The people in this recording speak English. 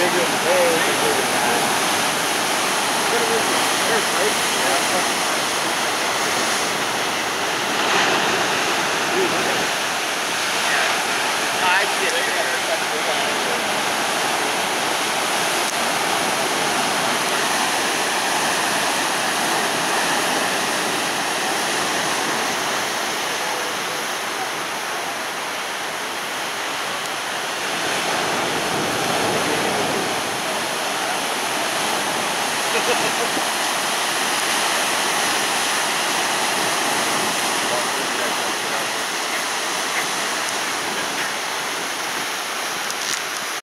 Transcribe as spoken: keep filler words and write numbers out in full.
bigger, way bigger than that. What is it? There's right? Yeah. Dude, look at it. Yeah. I see it. Look at it. That's big on it. Ha ha ha.